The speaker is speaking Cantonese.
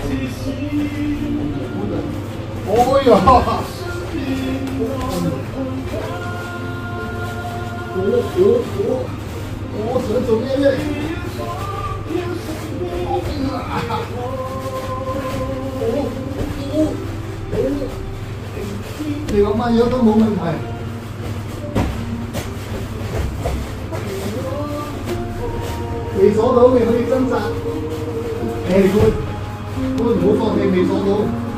哦呀！我只能走面面。你個乜嘢都冇問題。未鎖到，你可以掙扎。Very good，唔好放棄，未鎖到。